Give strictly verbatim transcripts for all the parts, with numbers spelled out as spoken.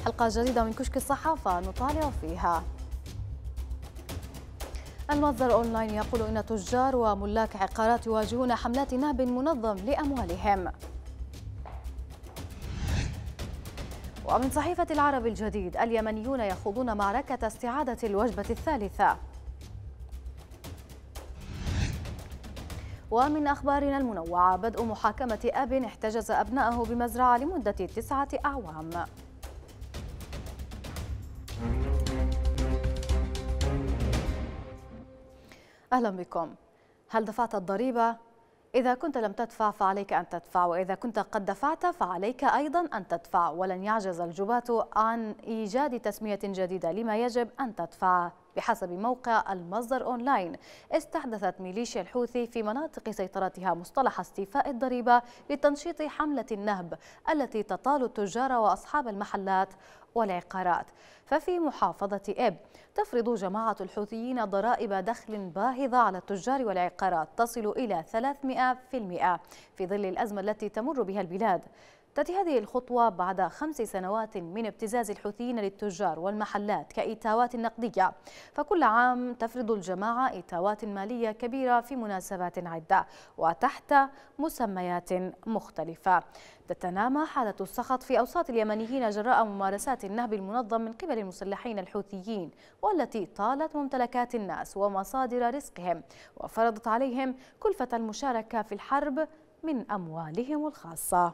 حلقة جديدة من كشك الصحافة نطالع فيها. المصدر أونلاين يقول إن تجار وملاك عقارات يواجهون حملات نهب منظم لأموالهم. ومن صحيفة العرب الجديد اليمنيون يخوضون معركة استعادة الوجبة الثالثة. ومن أخبارنا المنوعة بدء محاكمة أب احتجز أبنائه بمزرعة لمدة تسعة أعوام. أهلا بكم. هل دفعت الضريبة؟ إذا كنت لم تدفع فعليك أن تدفع، وإذا كنت قد دفعت فعليك أيضا أن تدفع، ولن يعجز الجباة عن إيجاد تسمية جديدة لما يجب أن تدفع. بحسب موقع المصدر أونلاين، استحدثت ميليشيا الحوثي في مناطق سيطرتها مصطلح استيفاء الضريبة لتنشيط حملة النهب التي تطال التجار وأصحاب المحلات والعقارات. ففي محافظة إب تفرض جماعة الحوثيين ضرائب دخل باهظة على التجار والعقارات تصل إلى ثلاثمئة بالمئة في ظل الأزمة التي تمر بها البلاد. تأتي هذه الخطوة بعد خمس سنوات من ابتزاز الحوثيين للتجار والمحلات كإيتاوات نقدية، فكل عام تفرض الجماعة إيتاوات مالية كبيرة في مناسبات عدة وتحت مسميات مختلفة. تتنامى حالة السخط في أوساط اليمنيين جراء ممارسات النهب المنظم من قبل المسلحين الحوثيين، والتي طالت ممتلكات الناس ومصادر رزقهم وفرضت عليهم كلفة المشاركة في الحرب من أموالهم الخاصة.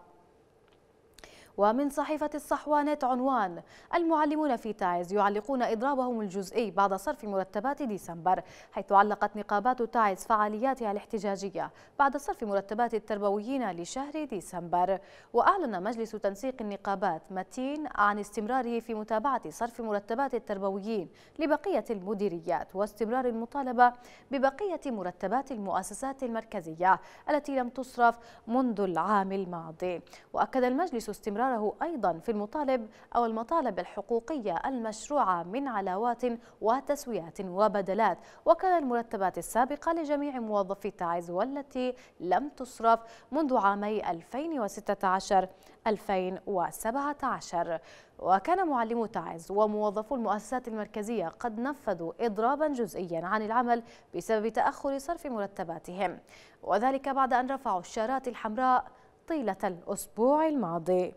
ومن صحيفة الصحوانت عنوان: المعلمون في تعز يعلقون إضرابهم الجزئي بعد صرف مرتبات ديسمبر، حيث علقت نقابات تعز فعالياتها الاحتجاجية بعد صرف مرتبات التربويين لشهر ديسمبر. وأعلن مجلس تنسيق النقابات متين عن استمراره في متابعة صرف مرتبات التربويين لبقية المديريات، واستمرار المطالبة ببقية مرتبات المؤسسات المركزية التي لم تصرف منذ العام الماضي. وأكد المجلس استمرار أيضا في المطالب أو المطالب الحقوقية المشروعة من علاوات وتسويات وبدلات وكذا المرتبات السابقة لجميع موظفي تعز والتي لم تصرف منذ عامي ألفين وستة عشر ألفين وسبعة عشر. وكان معلمو تعز وموظفو المؤسسات المركزية قد نفذوا إضرابا جزئيا عن العمل بسبب تأخر صرف مرتباتهم، وذلك بعد أن رفعوا الشارات الحمراء طيلة الأسبوع الماضي.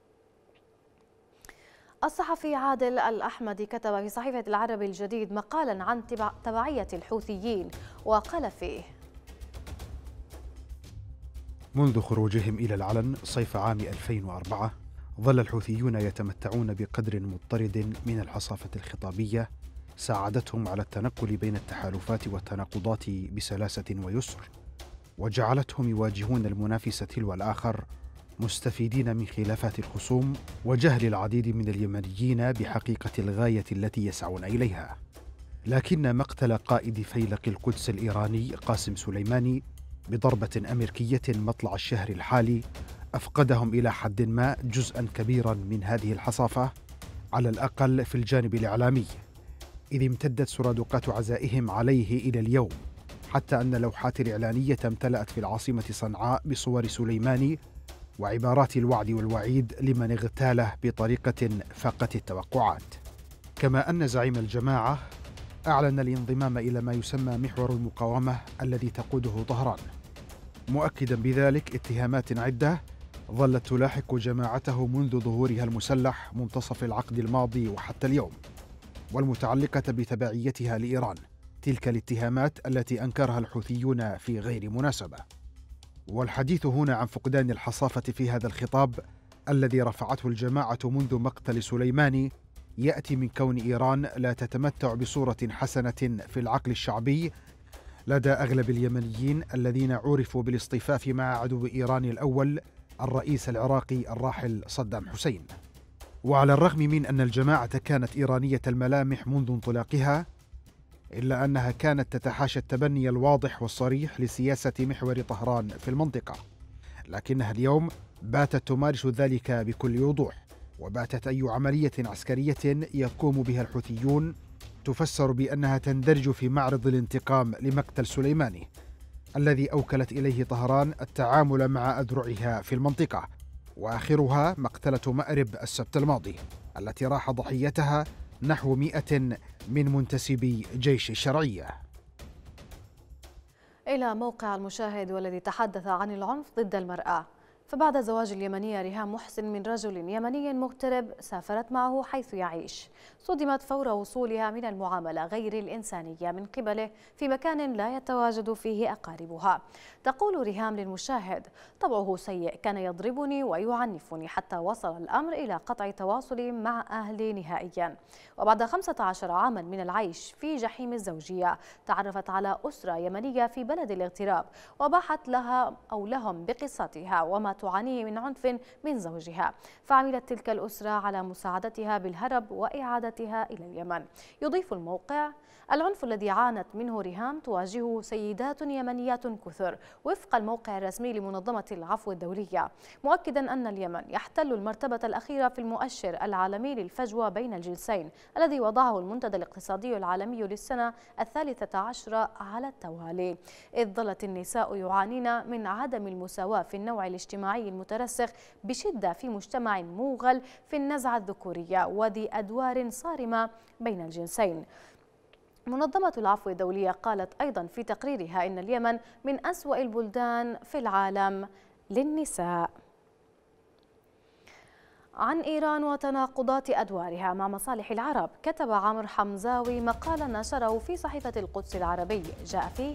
الصحفي عادل الأحمدي كتب في صحيفة العرب الجديد مقالا عن تبعية الحوثيين، وقال فيه: منذ خروجهم إلى العلن صيف عام ألفين وأربعة ظل الحوثيون يتمتعون بقدر مضطرد من الحصافة الخطابية ساعدتهم على التنقل بين التحالفات والتناقضات بسلاسة ويسر، وجعلتهم يواجهون المنافس تلو الآخر مستفيدين من خلافات الخصوم وجهل العديد من اليمنيين بحقيقة الغاية التي يسعون إليها. لكن مقتل قائد فيلق القدس الإيراني قاسم سليماني بضربة أمريكية مطلع الشهر الحالي أفقدهم إلى حد ما جزءا كبيرا من هذه الحصافة، على الأقل في الجانب الإعلامي، إذ امتدت سرادقات عزائهم عليه إلى اليوم، حتى أن اللوحات الإعلانية امتلأت في العاصمة صنعاء بصور سليماني وعبارات الوعد والوعيد لمن اغتاله بطريقة فاقت التوقعات. كما أن زعيم الجماعة أعلن الانضمام إلى ما يسمى محور المقاومة الذي تقوده طهران، مؤكدا بذلك اتهامات عدة ظلت تلاحق جماعته منذ ظهورها المسلح منتصف العقد الماضي وحتى اليوم، والمتعلقة بتبعيتها لإيران، تلك الاتهامات التي أنكرها الحوثيون في غير مناسبة. والحديث هنا عن فقدان الحصافة في هذا الخطاب الذي رفعته الجماعة منذ مقتل سليماني يأتي من كون إيران لا تتمتع بصورة حسنة في العقل الشعبي لدى أغلب اليمنيين الذين عرفوا بالاصطفاف مع عدو إيران الأول الرئيس العراقي الراحل صدام حسين. وعلى الرغم من أن الجماعة كانت إيرانية الملامح منذ انطلاقها، إلا أنها كانت تتحاشى التبني الواضح والصريح لسياسة محور طهران في المنطقة، لكنها اليوم باتت تمارس ذلك بكل وضوح، وباتت أي عملية عسكرية يقوم بها الحوثيون تفسر بأنها تندرج في معرض الانتقام لمقتل سليماني الذي أوكلت إليه طهران التعامل مع أذرعها في المنطقة، وآخرها مقتلة مأرب السبت الماضي. التي راح ضحيتها نحو مئة من منتسبي جيش الشرعية. إلى موقع المشاهد والذي تحدث عن العنف ضد المرأة. فبعد زواج اليمنية ريهام محسن من رجل يمني مغترب سافرت معه حيث يعيش، صدمت فور وصولها من المعاملة غير الإنسانية من قبله في مكان لا يتواجد فيه أقاربها. تقول ريهام للمشاهد: طبعه سيء، كان يضربني ويعنفني حتى وصل الأمر إلى قطع تواصلي مع أهلي نهائيا. وبعد خمسة عشر عاما من العيش في جحيم الزوجية تعرفت على أسرة يمنية في بلد الاغتراب وباحت لها أو لهم بقصتها وما تعانيه من عنف من زوجها، فعملت تلك الأسرة على مساعدتها بالهرب وإعادتها إلى اليمن. يضيف الموقع: العنف الذي عانت منه ريهام تواجهه سيدات يمنيات كثر وفق الموقع الرسمي لمنظمة العفو الدولية، مؤكدا أن اليمن يحتل المرتبة الأخيرة في المؤشر العالمي للفجوة بين الجنسين الذي وضعه المنتدى الاقتصادي العالمي للسنة الثالثة عشرة على التوالي، إذ ظلت النساء يعانين من عدم المساواة في النوع الاجتماعي المترسخ بشدة في مجتمع موغل في النزعة الذكورية وذي أدوار صارمة بين الجنسين. منظمة العفو الدولية قالت أيضا في تقريرها إن اليمن من أسوأ البلدان في العالم للنساء. عن إيران وتناقضات أدوارها مع مصالح العرب، كتب عمرو حمزاوي مقالا نشره في صحيفة القدس العربي جاء فيه: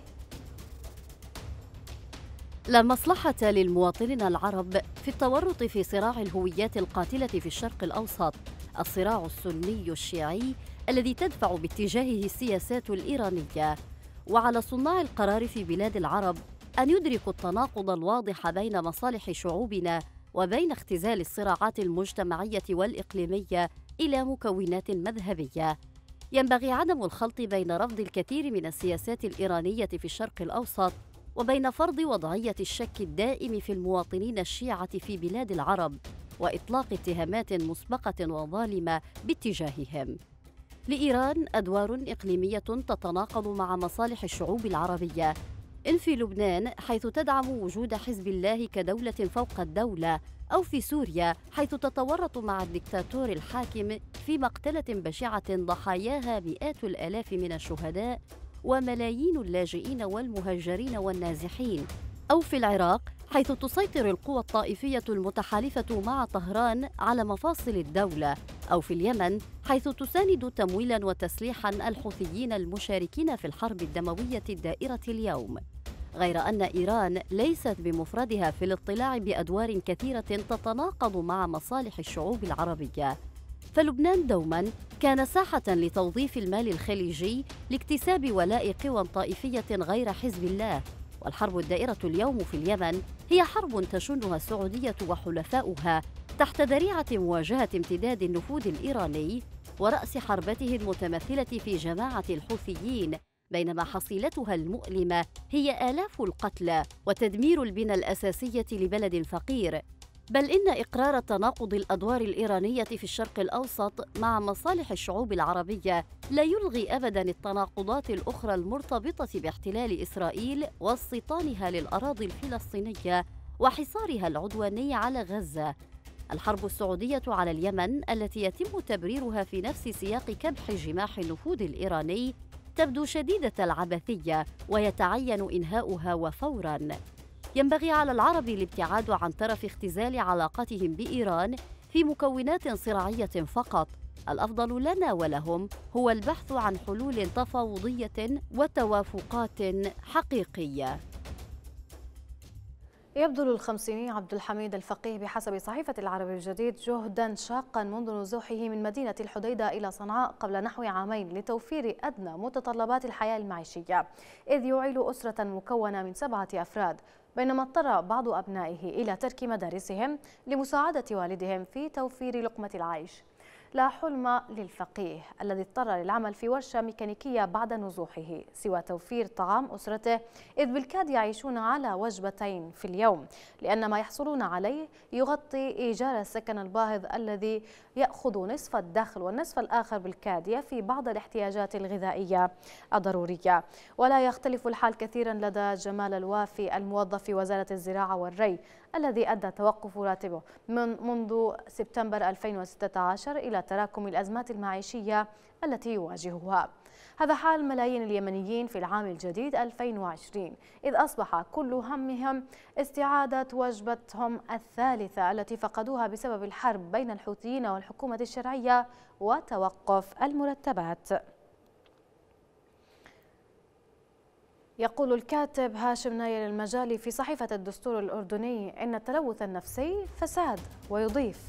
لا مصلحة للمواطنين العرب في التورط في صراع الهويات القاتلة في الشرق الأوسط، الصراع السني الشيعي الذي تدفع باتجاهه السياسات الإيرانية. وعلى صناع القرار في بلاد العرب أن يدركوا التناقض الواضح بين مصالح شعوبنا وبين اختزال الصراعات المجتمعية والإقليمية إلى مكونات مذهبية. ينبغي عدم الخلط بين رفض الكثير من السياسات الإيرانية في الشرق الأوسط وبين فرض وضعية الشك الدائم في المواطنين الشيعة في بلاد العرب وإطلاق اتهامات مسبقة وظالمة باتجاههم. لإيران أدوار إقليمية تتناقض مع مصالح الشعوب العربية، إن في لبنان حيث تدعم وجود حزب الله كدولة فوق الدولة، أو في سوريا حيث تتورط مع الدكتاتور الحاكم في مقتلة بشعة ضحاياها مئات الآلاف من الشهداء وملايين اللاجئين والمهاجرين والنازحين، أو في العراق حيث تسيطر القوى الطائفية المتحالفة مع طهران على مفاصل الدولة، أو في اليمن حيث تساند تمويلاً وتسليحاً الحوثيين المشاركين في الحرب الدموية الدائرة اليوم. غير أن إيران ليست بمفردها في الاطلاع بأدوار كثيرة تتناقض مع مصالح الشعوب العربية، فلبنان دوماً كان ساحة لتوظيف المال الخليجي لاكتساب ولاء قوى طائفية غير حزب الله، والحرب الدائرة اليوم في اليمن هي حرب تشنها السعودية وحلفاؤها تحت ذريعة مواجهة امتداد النفوذ الإيراني ورأس حربته المتمثلة في جماعة الحوثيين، بينما حصيلتها المؤلمة هي آلاف القتلى وتدمير البنى الأساسية لبلد فقير. بل إن إقرار تناقض الأدوار الإيرانية في الشرق الأوسط مع مصالح الشعوب العربية لا يلغي أبداً التناقضات الأخرى المرتبطة باحتلال إسرائيل واستيطانها للأراضي الفلسطينية وحصارها العدواني على غزة. الحرب السعودية على اليمن التي يتم تبريرها في نفس سياق كبح جماح النفوذ الإيراني تبدو شديدة العبثية ويتعين إنهاؤها وفوراً. ينبغي على العرب الابتعاد عن طرف اختزال علاقتهم بإيران في مكونات صراعية فقط. الأفضل لنا ولهم هو البحث عن حلول تفاوضية وتوافقات حقيقية. يبذل الخمسيني عبد الحميد الفقيه بحسب صحيفة العربي الجديد جهدا شاقا منذ نزوحه من مدينة الحديدة إلى صنعاء قبل نحو عامين لتوفير أدنى متطلبات الحياة المعيشية، إذ يعيل أسرة مكونة من سبعة أفراد، بينما اضطر بعض أبنائه إلى ترك مدارسهم لمساعدة والدهم في توفير لقمة العيش. لا حلم للفقيه الذي اضطر للعمل في ورشة ميكانيكية بعد نزوحه سوى توفير طعام أسرته، إذ بالكاد يعيشون على وجبتين في اليوم، لأن ما يحصلون عليه يغطي إيجار السكن الباهظ الذي يأخذ نصف الدخل والنصف الآخر بالكاد يفي بعض الاحتياجات الغذائية الضرورية. ولا يختلف الحال كثيرا لدى جمال الوافي الموظف في وزارة الزراعة والري الذي أدى توقف راتبه من منذ سبتمبر ألفين وستة عشر إلى تراكم الأزمات المعيشية التي يواجهها. هذا حال ملايين اليمنيين في العام الجديد ألفين وعشرين، إذ أصبح كل همهم استعادة وجبتهم الثالثة التي فقدوها بسبب الحرب بين الحوثيين والحكومة الشرعية وتوقف المرتبات. يقول الكاتب هاشم نايل المجالي في صحيفة الدستور الأردني إن التلوث النفسي فساد، ويضيف: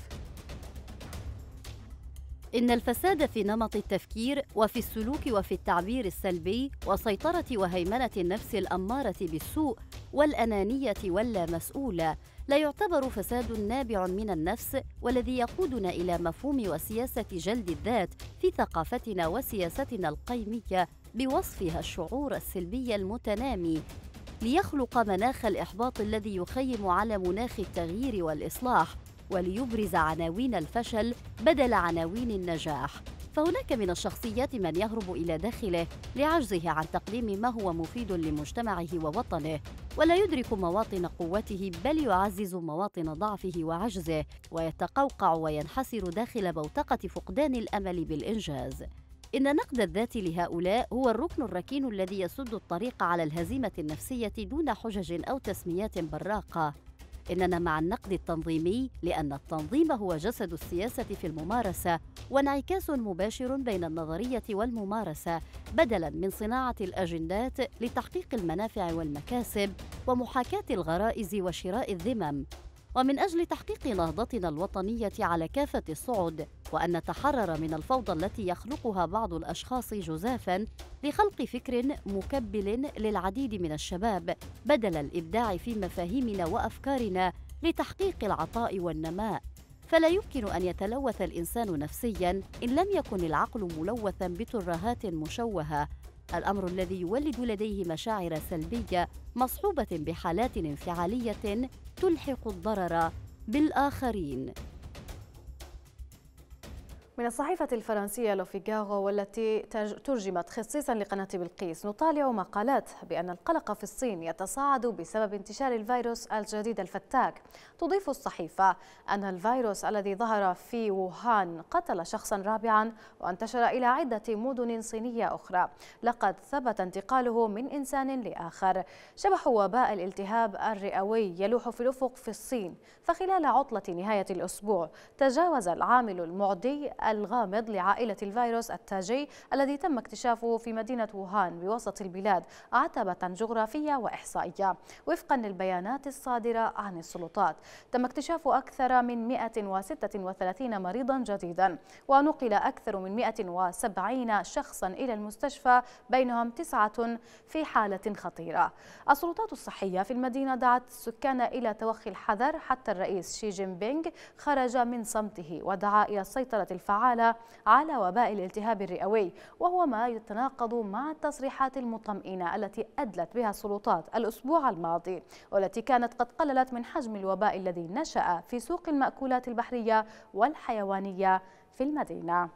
إن الفساد في نمط التفكير وفي السلوك وفي التعبير السلبي وسيطرة وهيمنة النفس الأمارة بالسوء والأنانية واللامسؤولة لا يعتبر فساد نابع من النفس، والذي يقودنا إلى مفهوم وسياسة جلد الذات في ثقافتنا وسياستنا القيمية بوصفها الشعور السلبي المتنامي، ليخلق مناخ الإحباط الذي يخيم على مناخ التغيير والإصلاح، وليبرز عناوين الفشل بدل عناوين النجاح. فهناك من الشخصيات من يهرب إلى داخله لعجزه عن تقديم ما هو مفيد لمجتمعه ووطنه، ولا يدرك مواطن قوته بل يعزز مواطن ضعفه وعجزه، ويتقوقع وينحسر داخل بوتقة فقدان الأمل بالإنجاز. إن نقد الذات لهؤلاء هو الركن الركين الذي يسد الطريق على الهزيمة النفسية دون حجج أو تسميات براقة. إننا مع النقد التنظيمي، لأن التنظيم هو جسد السياسة في الممارسة وانعكاس مباشر بين النظرية والممارسة، بدلاً من صناعة الأجندات لتحقيق المنافع والمكاسب ومحاكاة الغرائز وشراء الذمم. ومن أجل تحقيق نهضتنا الوطنية على كافة الصعد، وأن نتحرر من الفوضى التي يخلقها بعض الأشخاص جزافاً لخلق فكر مكبل للعديد من الشباب، بدل الإبداع في مفاهيمنا وأفكارنا لتحقيق العطاء والنماء. فلا يمكن أن يتلوث الإنسان نفسياً إن لم يكن العقل ملوثاً بترهات مشوهة، الأمر الذي يولد لديه مشاعر سلبية مصحوبة بحالات انفعالية تلحق الضرر بالآخرين. من الصحيفة الفرنسية لوفيغارو والتي ترجمت خصيصا لقناة بلقيس، نطالع مقالات بأن القلق في الصين يتصاعد بسبب انتشار الفيروس الجديد الفتاك. تضيف الصحيفة أن الفيروس الذي ظهر في ووهان قتل شخصا رابعا وانتشر إلى عدة مدن صينية أخرى. لقد ثبت انتقاله من إنسان لآخر. شبح وباء الالتهاب الرئوي يلوح في الأفق في الصين، فخلال عطلة نهاية الأسبوع تجاوز العامل المعدي الغامض لعائلة الفيروس التاجي الذي تم اكتشافه في مدينة ووهان بوسط البلاد عتبة جغرافية وإحصائية. وفقا للبيانات الصادرة عن السلطات، تم اكتشاف أكثر من مئة وستة وثلاثين مريضا جديدا، ونقل أكثر من مئة وسبعين شخصا إلى المستشفى، بينهم تسعة في حالة خطيرة. السلطات الصحية في المدينة دعت السكان إلى توخي الحذر، حتى الرئيس شي جين بينغ خرج من صمته ودعا إلى السيطرة الفعالة على وباء الالتهاب الرئوي، وهو ما يتناقض مع التصريحات المطمئنة التي أدلت بها السلطات الأسبوع الماضي، والتي كانت قد قللت من حجم الوباء الذي نشأ في سوق المأكولات البحرية والحيوانية في المدينة.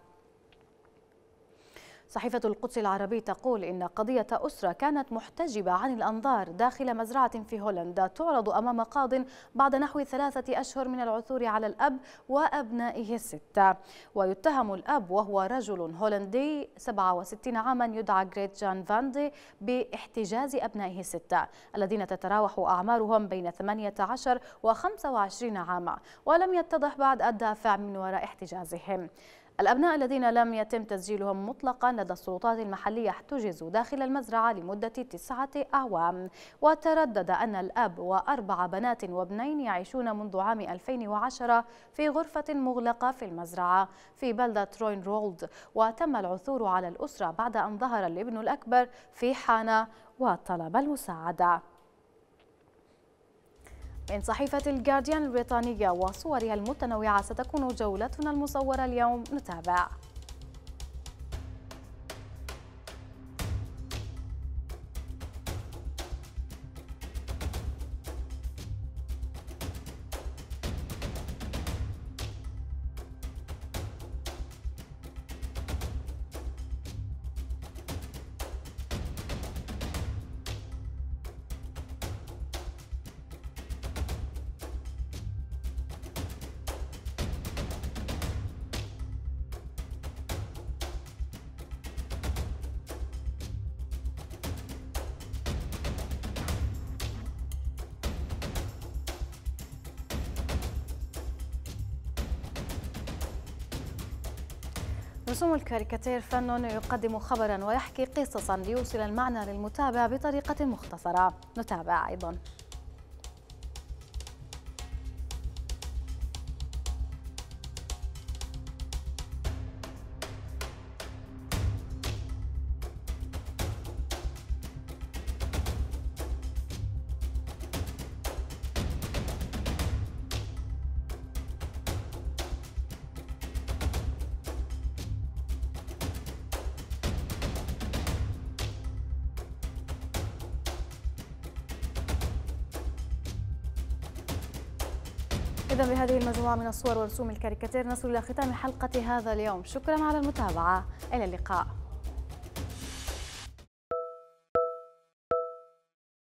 صحيفة القدس العربي تقول إن قضية أسرة كانت محتجبة عن الأنظار داخل مزرعة في هولندا تعرض أمام قاض بعد نحو ثلاثة أشهر من العثور على الأب وأبنائه الستة. ويتهم الأب وهو رجل هولندي سبعة وستين عاما يدعى غريت جان فاندي باحتجاز أبنائه الستة الذين تتراوح أعمارهم بين ثمانية عشر وخمسة وعشرين عاما، ولم يتضح بعد الدافع من وراء احتجازهم. الأبناء الذين لم يتم تسجيلهم مطلقا لدى السلطات المحلية احتجزوا داخل المزرعة لمدة تسعة أعوام. وتردد أن الأب وأربع بنات وابنين يعيشون منذ عام ألفين وعشرة في غرفة مغلقة في المزرعة في بلدة روين رولد، وتم العثور على الأسرة بعد أن ظهر الابن الأكبر في حانة وطلب المساعدة. من صحيفة الجارديان البريطانية وصورها المتنوعة ستكون جولتنا المصورة اليوم. نتابع. رسوم الكاريكاتير فن يقدم خبرا ويحكي قصصا ليوصل المعنى للمتابع بطريقة مختصرة. نتابع أيضا. إذا بهذه المجموعة من الصور ورسوم الكاريكاتير نصل إلى ختام حلقة هذا اليوم. شكرا على المتابعة، إلى اللقاء.